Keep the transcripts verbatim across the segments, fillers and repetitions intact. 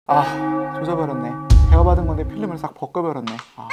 아, 조져버렸네. 배워받은 건데 필름을 싹 벗겨버렸네. 아.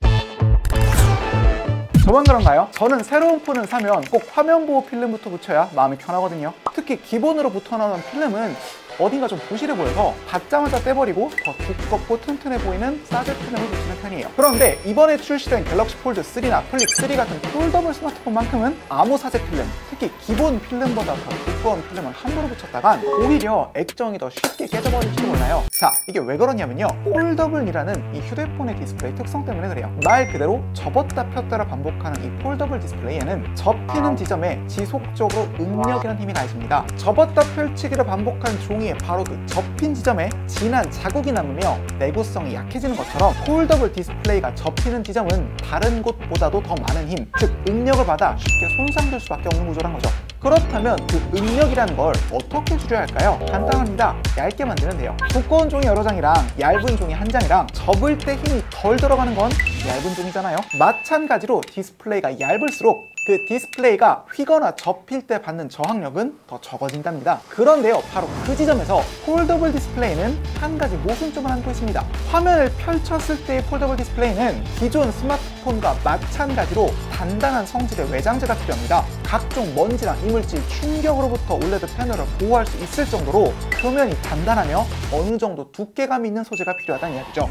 저만 그런가요? 저는 새로운 폰을 사면 꼭 화면 보호 필름부터 붙여야 마음이 편하거든요. 특히 기본으로 붙어나오는 필름은 어딘가 좀 부실해 보여서 받자마자 떼버리고 더 두껍고 튼튼해 보이는 싸제 필름을 붙이는 편이에요. 그런데 이번에 출시된 갤럭시 폴드 쓰리나 플립 쓰리 같은 폴더블 스마트폰만큼은 아무 사제 필름, 특히 기본 필름보다 더 두꺼운 필름을 함부로 붙였다간 오히려 액정이 더 쉽게 깨져버릴지도 몰라요. 자, 이게 왜 그러냐면요, 폴더블이라는 이 휴대폰의 디스플레이 특성 때문에 그래요. 말 그대로 접었다 폈다를 반복하는 이 폴더블 디스플레이에는 접히는 지점에 지속적으로 응력이라는 힘이 가해집니다. 접었다 펼치기를 반복한 종이 바로 그 접힌 지점에 진한 자국이 남으며 내구성이 약해지는 것처럼 폴더블 디스플레이가 접히는 지점은 다른 곳보다도 더 많은 힘, 즉 응력을 받아 쉽게 손상될 수밖에 없는 구조란 거죠. 그렇다면 그 응력이라는 걸 어떻게 줄여야 할까요? 간단합니다. 얇게 만들면 돼요. 두꺼운 종이 여러 장이랑 얇은 종이 한 장이랑 접을 때 힘이 덜 들어가는 건 얇은 종이잖아요. 마찬가지로 디스플레이가 얇을수록 그 디스플레이가 휘거나 접힐 때 받는 저항력은 더 적어진답니다. 그런데요, 바로 그 지점에서 폴더블 디스플레이는 한 가지 모순점을 안고 있습니다. 화면을 펼쳤을 때의 폴더블 디스플레이는 기존 스마트폰과 마찬가지로 단단한 성질의 외장재가 필요합니다. 각종 먼지랑 이물질, 충격으로부터 올레드 패널을 보호할 수 있을 정도로 표면이 단단하며 어느 정도 두께감이 있는 소재가 필요하다는 이야기죠.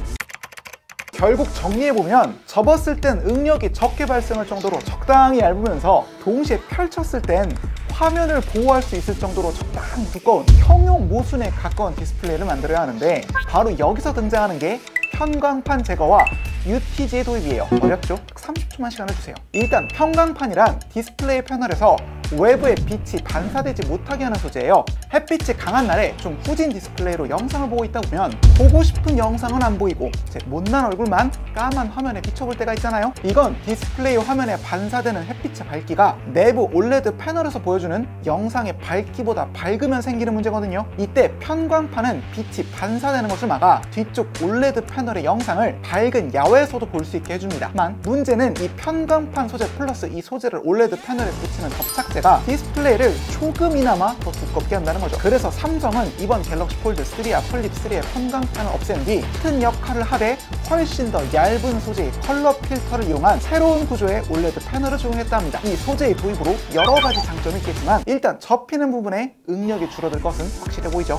결국 정리해보면 접었을 땐 응력이 적게 발생할 정도로 적당히 얇으면서 동시에 펼쳤을 땐 화면을 보호할 수 있을 정도로 적당히 두꺼운 평형 모순에 가까운 디스플레이를 만들어야 하는데, 바로 여기서 등장하는 게 편광판 제거와 유티지의 도입이에요. 어렵죠? 삼십 초만 시간을 주세요. 일단 편광판이란 디스플레이 패널에서 외부의 빛이 반사되지 못하게 하는 소재예요. 햇빛이 강한 날에 좀 후진 디스플레이로 영상을 보고 있다 보면 보고 싶은 영상은 안 보이고 제 못난 얼굴만 까만 화면에 비춰볼 때가 있잖아요. 이건 디스플레이 화면에 반사되는 햇빛의 밝기가 내부 올레드 패널에서 보여주는 영상의 밝기보다 밝으면 생기는 문제거든요. 이때 편광판은 빛이 반사되는 것을 막아 뒤쪽 올레드 패널의 영상을 밝은 야외에서도 볼 수 있게 해줍니다. 만 문제는 이 편광판 소재 플러스 이 소재를 올레드 패널에 붙이는 접착제 가 디스플레이를 조금이나마 더 두껍게 한다는 거죠. 그래서 삼성은 이번 갤럭시 폴드 쓰리와 플립 쓰리의 편광판을 없앤 뒤 같은 역할을 하되 훨씬 더 얇은 소재의 컬러 필터를 이용한 새로운 구조의 올레드 패널을 적용했다 합니다. 이 소재의 도입으로 여러 가지 장점이 있겠지만 일단 접히는 부분에 응력이 줄어들 것은 확실해 보이죠.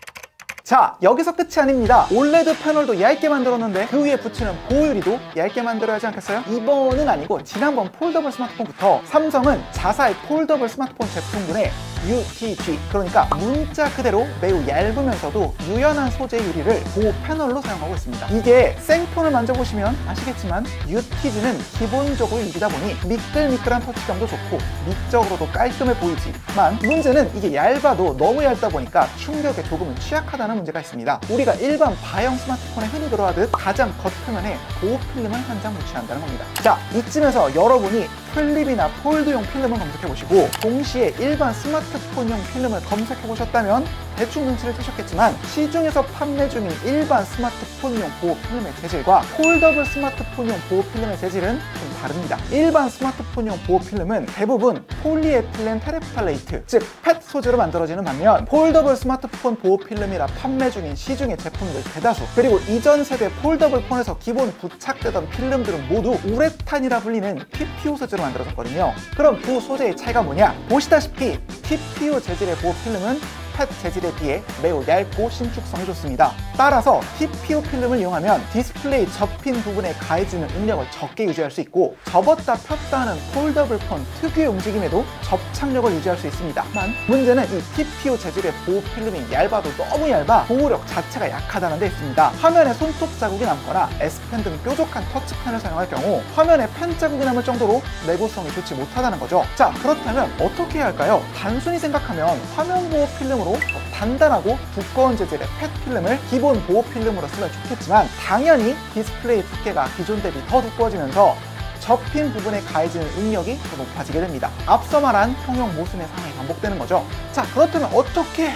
자, 여기서 끝이 아닙니다. 올레드 패널도 얇게 만들었는데 그 위에 붙이는 보호 유리도 얇게 만들어야 하지 않겠어요? 이번은 아니고 지난번 폴더블 스마트폰부터 삼성은 자사의 폴더블 스마트폰 제품군에 유티지, 그러니까 문자 그대로 매우 얇으면서도 유연한 소재의 유리를 보호 패널로 사용하고 있습니다. 이게 생폰을 만져보시면 아시겠지만 유티지는 기본적으로 유리다 보니 미끌미끌한 터치감도 좋고 미적으로도 깔끔해 보이지만, 문제는 이게 얇아도 너무 얇다 보니까 충격에 조금은 취약하다는 문제가 있습니다. 우리가 일반 바형 스마트폰에 흔히 들어가듯 가장 겉표면에 보호 필름을 한 장 붙여야 한다는 겁니다. 자, 이쯤에서 여러분이 플립이나 폴드용 필름을 검색해보시고 동시에 일반 스마트폰용 필름을 검색해보셨다면 대충 눈치를 채셨겠지만, 시중에서 판매 중인 일반 스마트폰용 보호 필름의 재질과 폴더블 스마트폰용 보호 필름의 재질은 좀 다릅니다. 일반 스마트폰용 보호 필름은 대부분 폴리에틸렌 테레프탈레이트, 즉 펫 소재로 만들어지는 반면, 폴더블 스마트폰 보호 필름이라 판매 중인 시중의 제품들 대다수, 그리고 이전 세대 폴더블 폰에서 기본 부착되던 필름들은 모두 우레탄이라 불리는 티피유 소재로 만들어졌거든요. 그럼 두 소재의 차이가 뭐냐? 보시다시피 티피유 재질의 보호 필름은 펫 재질에 비해 매우 얇고 신축성이 좋습니다. 따라서 티피유 필름을 이용하면 디스플레이 접힌 부분에 가해지는 응력을 적게 유지할 수 있고, 접었다 폈다 하는 폴더블 폰 특유의 움직임에도 접착력을 유지할 수 있습니다. 만 문제는 이 티피유 재질의 보호 필름이 얇아도 너무 얇아 보호력 자체가 약하다는 데 있습니다. 화면에 손톱 자국이 남거나 S펜 등 뾰족한 터치펜을 사용할 경우 화면에 펜 자국이 남을 정도로 내구성이 좋지 못하다는 거죠. 자, 그렇다면 어떻게 해야 할까요? 단순히 생각하면 화면 보호 필름 더 단단하고 두꺼운 재질의 펫 필름을 기본 보호 필름으로 쓰면 좋겠지만, 당연히 디스플레이 두께가 기존 대비 더 두꺼워지면서 접힌 부분에 가해지는 응력이 더 높아지게 됩니다. 앞서 말한 평형 모순의 상황이 반복되는 거죠. 자, 그렇다면 어떻게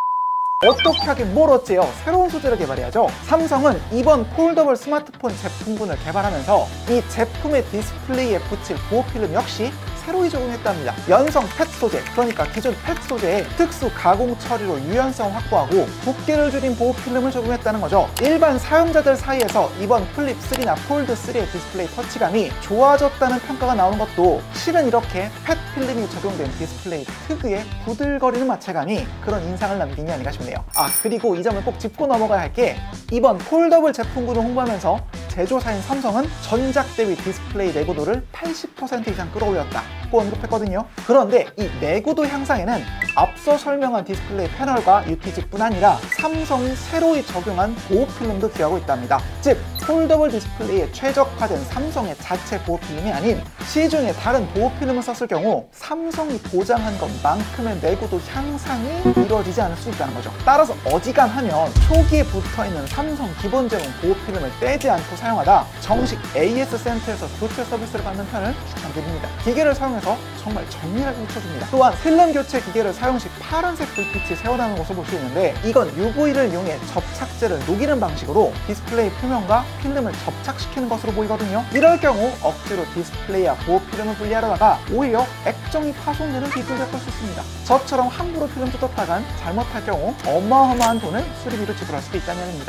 어떻게 하긴 뭘 어째요? 새로운 소재를 개발해야죠. 삼성은 이번 폴더블 스마트폰 제품군을 개발하면서 이 제품의 디스플레이에 붙일 보호 필름 역시 새로이 적용했답니다. 연성 펫 소재, 그러니까 기존 펫 소재에 특수 가공 처리로 유연성 확보하고 두께를 줄인 보호 필름을 적용했다는 거죠. 일반 사용자들 사이에서 이번 플립 쓰리나 폴드 쓰리의 디스플레이 터치감이 좋아졌다는 평가가 나오는 것도 실은 이렇게 펫 필름이 적용된 디스플레이 특유의 부들거리는 마찰감이 그런 인상을 남긴 게 아닌가 싶네요. 아, 그리고 이 점을 꼭 짚고 넘어가야 할 게 이번 폴더블 제품군을 홍보하면서 제조사인 삼성은 전작 대비 디스플레이 내구도를 팔십 퍼센트 이상 끌어올렸다고 언급했거든요. 그런데 이 내구도 향상에는 앞서 설명한 디스플레이 패널과 유티지뿐 아니라 삼성이 새로이 적용한 보호 필름도 기여하고 있답니다. 즉 폴더블 디스플레이에 최적화된 삼성의 자체 보호 필름이 아닌 시중의 다른 보호 필름을 썼을 경우 삼성이 보장한 것만큼의 내구도 향상이 이루어지지 않을 수 있다는 거죠. 따라서 어지간하면 초기에 붙어있는 삼성 기본 제공 보호 필름을 떼지 않고 사용하다 정식 에이에스 센터에서 교체 서비스를 받는 편을 추천드립니다. 기계를 사용해서 정말 정밀하게 붙여줍니다. 또한 필름 교체 기계를 사용 시 파란색 불빛이 새어나는 것을 볼 수 있는데 이건 유브이를 이용해 접착제를 녹이는 방식으로 디스플레이 표면과 필름을 접착시키는 것으로 보이거든요. 이럴 경우 억지로 디스플레이와 보호 필름을 분리하려다가 오히려 액정이 파손되는 비극을 겪을 수 있습니다. 저처럼 함부로 필름 뜯었다간 잘못할 경우 어마어마한 돈을 수리비로 지불할 수도 있다는 얘기입니다.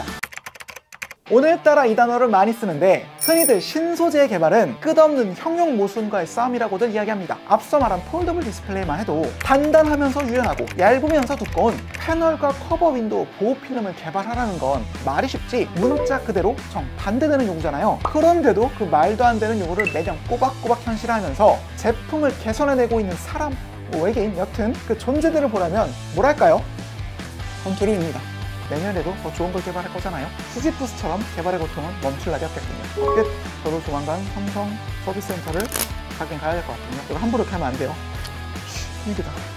오늘따라 이 단어를 많이 쓰는데 흔히들 신소재의 개발은 끝없는 형용 모순과의 싸움이라고들 이야기합니다. 앞서 말한 폴더블 디스플레이만 해도 단단하면서 유연하고 얇으면서 두꺼운 패널과 커버 윈도우 보호 필름을 개발하라는 건 말이 쉽지 문자 그대로 정반대되는 요구잖아요. 그런데도 그 말도 안 되는 요구를 매년 꼬박꼬박 현실화하면서 제품을 개선해내고 있는 사람, 뭐 외계인, 여튼 그 존재들을 보라면 뭐랄까요? 건투리입니다. 내년에도 더 좋은 걸 개발할 거잖아요. 시지프스처럼 개발의 고통은 멈출 날이 없겠군요. 끝! 저도 조만간 삼성 서비스 센터를 가긴 가야 될 것 같군요. 이거 함부로 이렇게 하면 안 돼요. 힘들다.